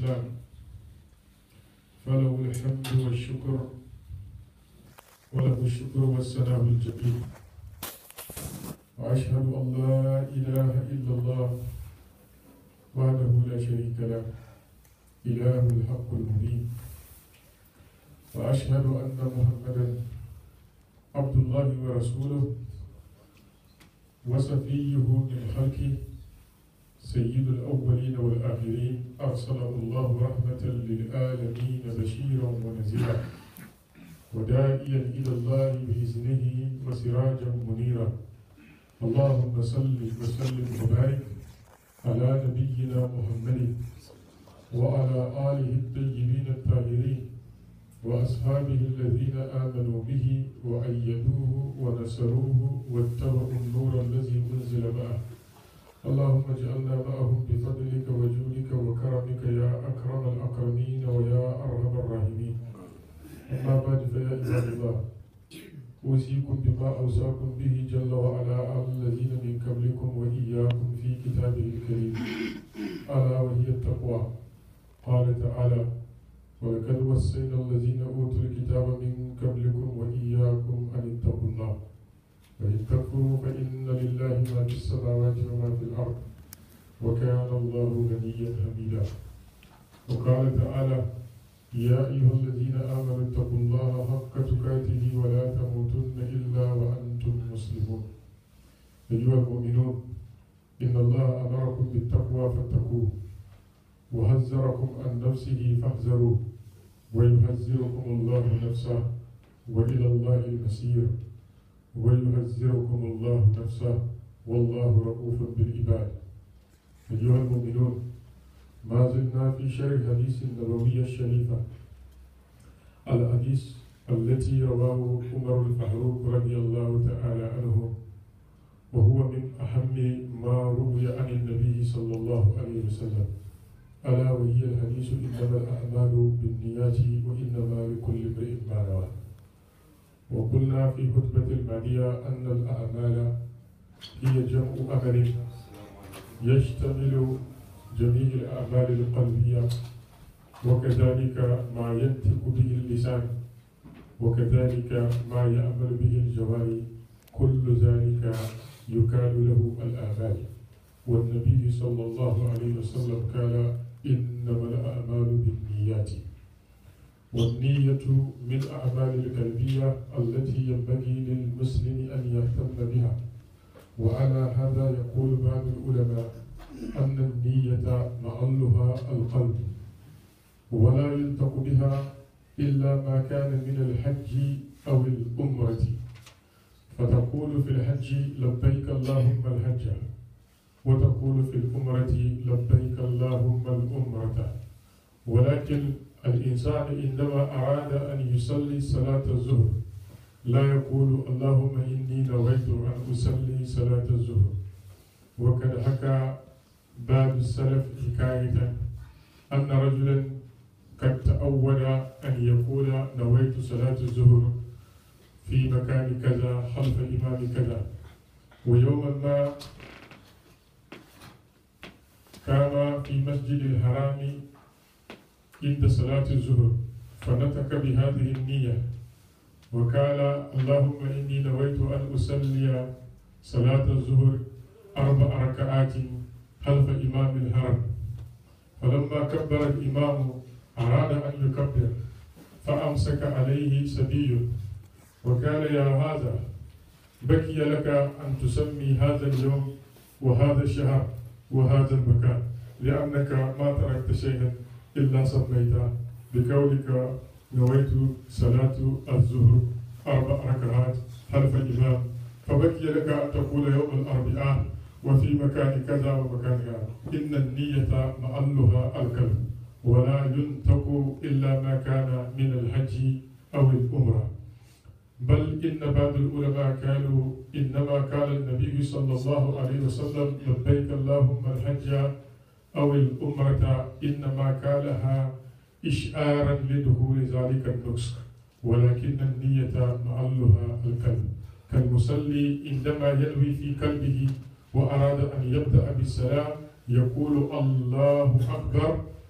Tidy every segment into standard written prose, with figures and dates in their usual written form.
لله فله الحمد والشكر وله الشكر والثناء الجميل. وأشهد أن لا إله إلا الله وحده لا شريك له إله الحق المبين. وأشهد أن محمدا عبد الله ورسوله وصفيه من خلقه سيد الأولين والآخرين، أرسله الله رحمة للعالمين بشيرا ونذيرا وداعيا إلى الله بإذنه وسراجا منيرا. اللهم صل وسلم وبارك على نبينا محمد وعلى آله الطيبين الطاهرين وأصحابه الذين آمنوا به وأيدوه ونصروه واتبعوا النور الذي أنزل معه. اللهم اجعلنا معهم بفضلك وجودك وكرمك يا أكرم الأكرمين ويا أرحم الراحمين. أما بعد فيا عباد الله، أوصيكم بما أوصاكم به جل وعلا الذين من قبلكم وإياكم في كتابه الكريم، ألا وهي التقوى. قال تعالى: ولقد وصينا الذين أوتوا الكتاب من قبلكم وإياكم أن اتقوا الله وإن تكفروا فإن لله ما في السماوات وما في الأرض وكان الله غنيا حميدا. وقال تعالى: يا أيها الذين آمنوا اتقوا الله حق تقاته ولا تموتن إلا وأنتم مسلمون. أيها المؤمنون، إن الله أمركم بالتقوى فاتقوه وحذركم عن نفسه فاحذروه ويحذركم الله نفسه وإلى الله المصير. ويحذركم الله نفسه والله رؤوف بالعباد. أيها المؤمنون، ما زلنا في شرح حديث النبوية الشريفة، الحديث التي رواه عمر الفاروق رضي الله تعالى عنه، وهو من أهم ما روي عن النبي صلى الله عليه وسلم، ألا وهي الحديث: إنما الأعمال بالنيات وإنما لكل امرئ ما نوى. وقلنا في خطبة الماضية أن الأعمال هي جمع أمل يشتمل جميع الأعمال القلبية وكذلك ما ينطق به اللسان وكذلك ما يعمل به الجوارح، كل ذلك يكال له الأعمال. والنبي صلى الله عليه وسلم قال: إنما الأعمال بالنيات. والنية من الأعمال القلبية التي ينبغي للمسلم أن يهتم بها. وعلى هذا يقول بعض العلماء أن النية محلها القلب، ولا ينطق بها إلا ما كان من الحج أو العمرة، فتقول في الحج: لبيك اللهم الحج، وتقول في العمرة: لبيك اللهم العمرة. ولكن الإنسان عندما أراد أن يصلي صلاة الظهر لا يقول: اللهم إني نويت أن أصلي صلاة الظهر. وقد حكى بعض السلف حكاية أن رجلا قد تعود أن يقول: نويت صلاة الظهر في مكان كذا خلف إمام كذا. ويوما ما كان في مسجد الحرام عند صلاة الظهر فنطق بهذه النية وقال: اللهم إني نويت أن أصلي صلاة الظهر 4 ركعات خلف إمام الحرم. فلما كبر الإمام أراد أن يكبر فأمسك عليه صبي وقال: يا هذا، بكي لك أن تسمي هذا اليوم وهذا الشهر وهذا المكان، لأنك ما تركت شيئا إلا سميته بقولك نويت صلاة الظهر 4 ركعات خلف الإمام، فبكي لك أن تقول يوم الأربعاء وفي مكان كذا ومكان كذا. إن النية محلها القلب، ولا ينطق إلا ما كان من الحج أو العمرة. بل إن بعض العلماء قالوا: إنما قال النبي صلى الله عليه وسلم: لبيك اللهم الحج أو العمرة، إنما قالها إشعارا لدخول ذلك النسك، ولكن النية محلها القلب. كالمصلي عندما ينوي في قلبه وأراد أن يبدأ بالصلاة يقول: الله أكبر،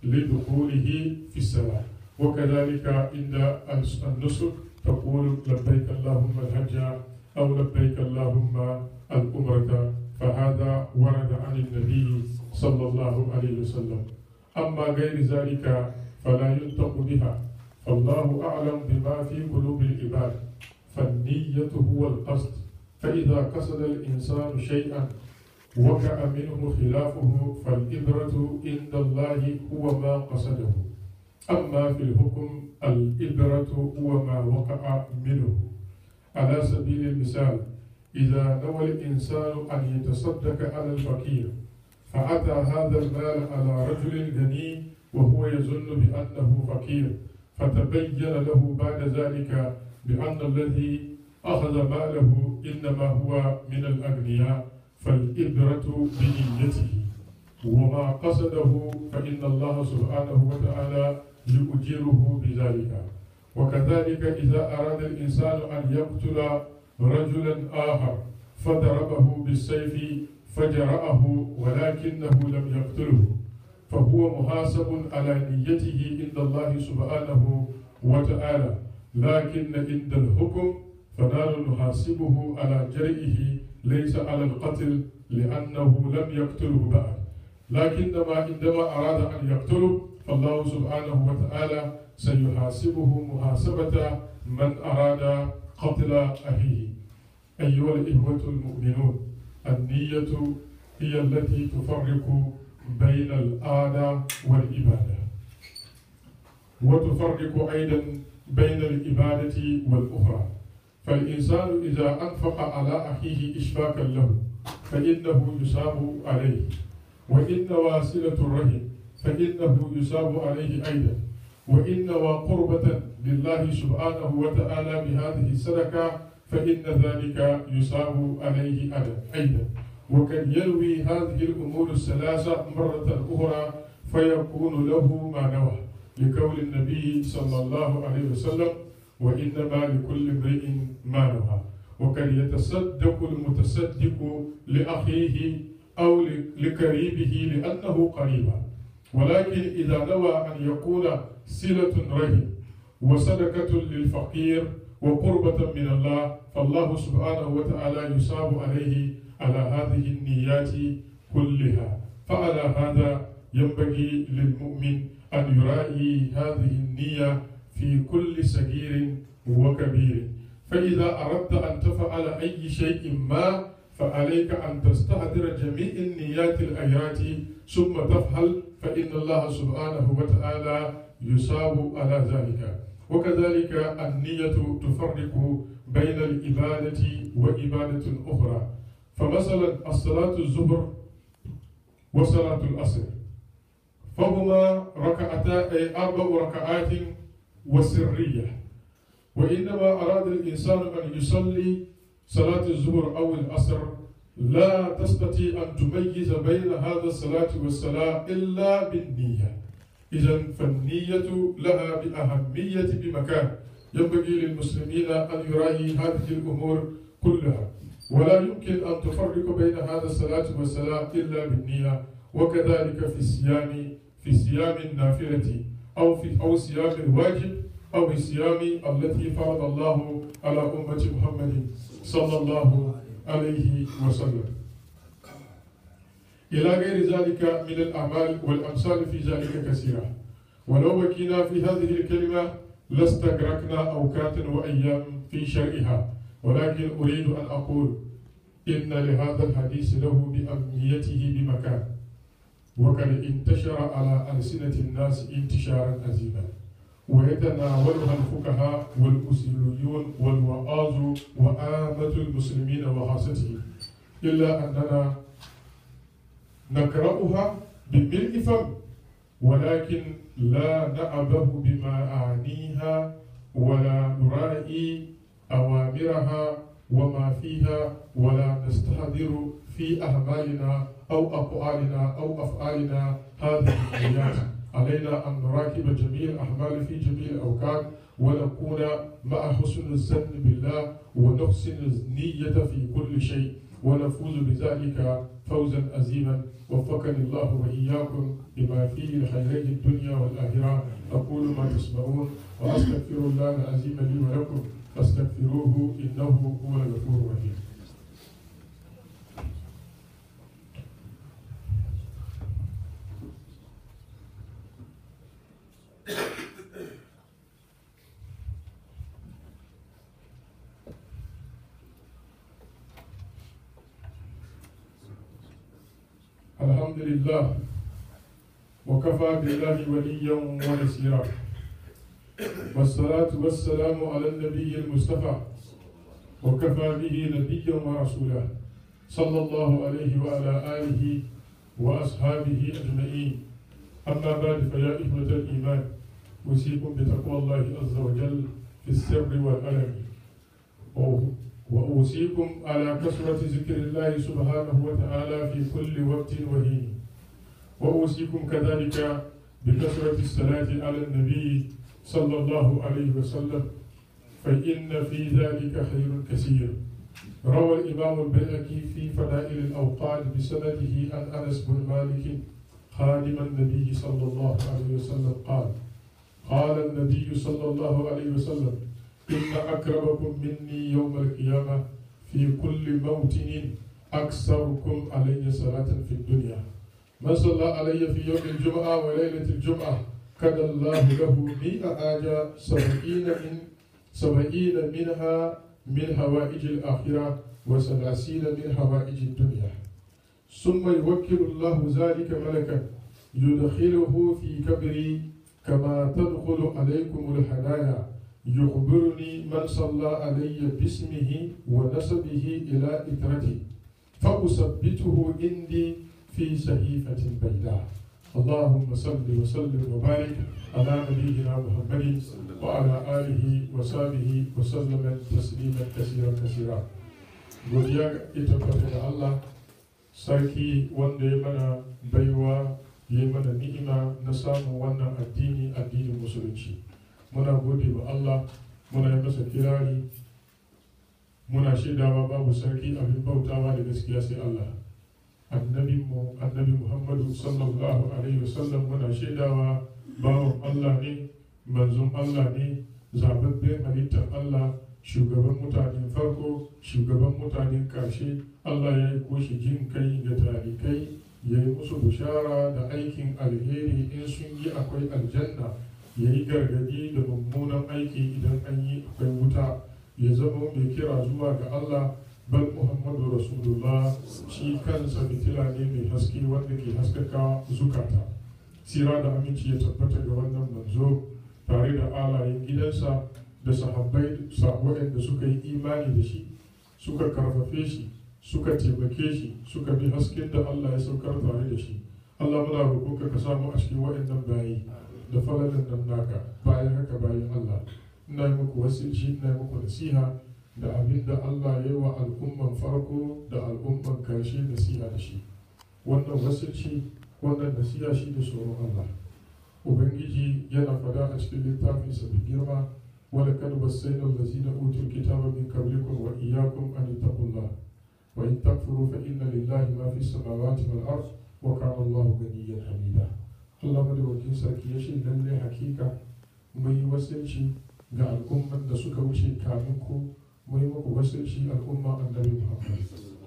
لدخوله في الصلاة. وكذلك عند النسك تقول لبيك اللهم الحج أو لبيك اللهم العمرة، فهذا ورد عن النبي صلى الله عليه وسلم. أما غير ذلك فلا ينطق بها، فالله أعلم بما في قلوب العباد، فالنية هو القصد، فإذا قصد الإنسان شيئا وقع منه خلافه فالإبرة عند الله هو ما قصده. أما في الحكم الإبرة هو ما وقع منه. على سبيل المثال، إذا نوى الإنسان أن يتصدق على الفقير فأتى هذا المال على رجل غني وهو يظن بأنه فقير، فتبين له بعد ذلك بأن الذي أخذ ماله إنما هو من الأغنياء، فالإبرة بنيته وما قصده، فإن الله سبحانه وتعالى يؤجره بذلك. وكذلك إذا أراد الإنسان أن يقتل رجلا آخر فضربه بالسيف فجرأه ولكنه لم يقتله، فهو محاسب على نيته عند الله سبحانه وتعالى، لكن عند الحكم فنحن نحاسبه على جرئه ليس على القتل لأنه لم يقتله بعد، لكنما عندما أراد أن يقتله فالله سبحانه وتعالى سيحاسبه محاسبة من أراد قتل أخيه. أيها الإخوة المؤمنون، النية هي التي تفرق بين العادة والعبادة، وتفرق أيضا بين العبادة والأخرى. فالإنسان إذا أنفق على أخيه إشفاقا له فإنه يصاب عليه، وإن واصلة الرحم فإنه يصاب عليه أيضا، وإن وقربة لله سبحانه وتعالى بهذه الصدقة فإن ذلك يصاب عليه أيضا. وقد يروي هذه الأمور الثلاثة مرة أخرى فيكون له ما نوى، لقول النبي صلى الله عليه وسلم: وإنما لكل امرئ ما نوى. وقد يتصدق المتصدق لأخيه أو لقريبه لأنه قريبا، ولكن إذا نوى أن يكون صلة رحم وصدقة للفقير وقربة من الله فالله سبحانه وتعالى يصاب عليه على هذه النيات كلها. فعلى هذا ينبغي للمؤمن أن يراعي هذه النية في كل صغير وكبير. فإذا أردت أن تفعل أي شيء ما فعليك أن تستحضر جميع النيات الآيات ثم تفعل، فإن الله سبحانه وتعالى يصاب على ذلك. وكذلك النية تفرق بين العبادة وعبادة أخرى. فمثلا الصلاة الظهر وصلاة العصر فهما أربع ركعات وسرية، وإنما أراد الإنسان أن يصلي صلاة الظهر أو العصر لا تستطيع أن تميز بين هذا الصلاة والصلاة إلا بالنية. إذن فالنية لها بأهمية بمكان، ينبغي للمسلمين أن يراعي هذه الأمور كلها، ولا يمكن أن تفرق بين هذا الصلاة والصلاة إلا بالنية. وكذلك في صيام النافلة أو صيام الواجب أو الصيام التي فرض الله على أمة محمد صلى الله عليه وسلم، إلى غير ذلك من الأعمال والأمثال في ذلك كثيرة. ولو بكينا في هذه الكلمة لاستغرقنا أوقات وأيام في شرحها، ولكن أريد أن أقول إن لهذا الحديث له بأهميته بمكان، وقد انتشر على ألسنة الناس انتشارا عظيما، ويتناولها الفقهاء والأصوليون والوعاظ وعامة المسلمين وخاصتهم، إلا أننا نقرأها بملء فم ولكن لا نعبه بمعانيها ولا نراعي أوامرها وما فيها، ولا نستحضر في أعمالنا أو أقوالنا أو أفعالنا هذه الآيات. علينا أن نراقب جميع الأعمال في جميع الأوقات، ونكون مع حسن الظن بالله ونحسن النية في كل شيء، ونفوز بذلك فوزا عظيما. وفقني الله وإياكم لما فيه الخيرين الدنيا والآخرة. أقول ما تسمعون وأستغفر الله العظيم لي ولكم فاستغفروه إنه هو الغفور الرحيم. الحمد لله وكفى بالله وليا ونصيرا، والصلاة والسلام على النبي المصطفى وكفى به نبيا ورسولا صلى الله عليه وعلى آله وأصحابه أجمعين. أما بعد فيا إخوة الإيمان، أوصيكم بتقوى الله عز وجل في السر والعلن، وأوصيكم على كثرة ذكر الله سبحانه وتعالى في كل وقت وحين، وأوصيكم كذلك بكثرة الصلاة على النبي صلى الله عليه وسلم، فإن في ذلك خير كثير. روى الإمام البيهقي في فضائل الأوقات بسنده عن أنس بن مالك خادم النبي صلى الله عليه وسلم قال: قال النبي صلى الله عليه وسلم: إن أقربكم مني يوم القيامة في كل موطن أكثركم علي صلاة في الدنيا. من صلى علي في يوم الجمعة وليلة الجمعة كد الله له 100 آجة 70 منها من هوائج الآخرة و30 من هوائج الدنيا. ثم يوكل الله ذلك ملكا يدخله في كبري كما تدخل عليكم الهدايا، يخبرني من صلى علي باسمه ونسبه إلى إترتي، فأثبته عندي في صحيفة بيضاء. اللهم صل وسلم وبارك على نبينا محمد وعلى آله وصحبه وسلم تسليما كثيرا كثيرا. godiya ita tabbata da Allah, sarki wanda ya mana baiwa, ya mana ni'ima na samun wannan addinin musulunci. Muna gode wa Allah, muna yi masa kirari, muna shaidawa babu sarki abin bautawa da gaskiya sai Allah. Annabi Muhammadu sallallahu alaihi wasallam muna shaidawa bawan Allah ne, manzon Allah ne, zababben halittar Allah, shugaban mutanen farko, shugaban mutanen ƙarshe. Allah ya yi koshi jin kai ga talikai, ya yi musu bishara da aikin alheri in sun yi akwai aljanna, ya yi gargadi da mummunan aiki idan an yi akwai wuta, ya zama mai kira zuwa ga Allah. Bal Muhammadu Rasulullah shi kansa fitila ne mai haske wanda ke haskaka zukata. Sira da aminci ya tabbata ga wannan manzo tare da alayen gidansa da sahabbai waɗanda suka yi imani da shi, suka karfafe shi, suka taimake shi, suka bi hasken da Allah ya saukar tare da shi. Allah muna roƙonka ka samu a cikin waɗannan bayi da falalin nan naka. Bayan haka bayan Allah, ina yi muku wasilci, ina yi muku nasiha da abin da Allah ya yi wa al'umman farko da al'umman karshe nasiha da shi. Wannan wasilci, wannan nasiha shi da tsoron Allah. Ubangiji yana fada a cikin littafinsa da girma: ولقد وصينا الذين أوتوا الكتاب من قبلكم وإياكم أن اتقوا الله وإن تكفروا فإن لله ما في السماوات والأرض وكان الله غنيا حميدا. Allah madaukakin sarki ya ce lallai hakika mun yi wasilci ga al'umman da suka wuce kamin ku, mun yi muku wasilci al'umma annabi Muhammad.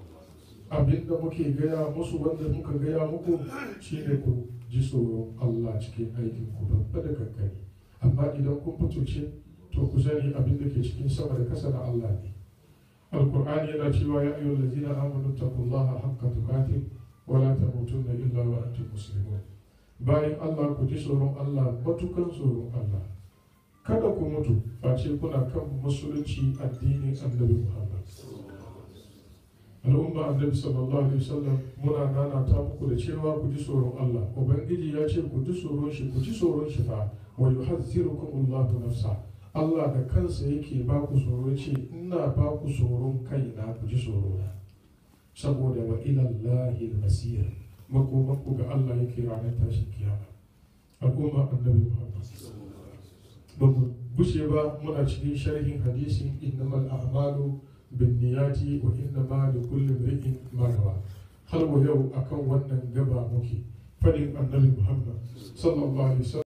Abinda muke gaya musu, wanda muka gaya muku, shine ku ji tsoron Allah cikin aikin ku babba da kankani. Amma idan kun fitoce, to ku sani abin da ke cikin sama da kasa na Allah ne. Alkur'ani yana cewa ya ayyuhal ladzina amanu taqullaha haqqa tuqatih wa la tamutunna illa wa antum muslimun. Bayan Allah, ku ji tsoron Allah matukan tsoron Allah. Kada ku mutu face kuna kan musulunci addinin Annabi Muhammad. Al'umma Annabi sallallahu alaihi wasallam muna nana ta muku da cewa ku ji tsoron Allah. Ubangiji ya ce ku ji tsoron shi, ku ji tsoron shi fa wa yuhazzirukum Allahu nafsa. Allah da kansa yake ba ku tsoro, ce ina ba ku tsoron kaina, ku ji tsoro na, saboda wa ilallahi al-masir, makomanku ga Allah yake ranar tashin kiyama. Al'umma Annabi Muhammad, ba mu bushe ba muna cikin sharhin hadisin innamal a'malu binniyati wa innama likulli imri'in ma nawa. Har wa yau akan wannan gaba muke fadin annabi Muhammad sallallahu alaihi wasallam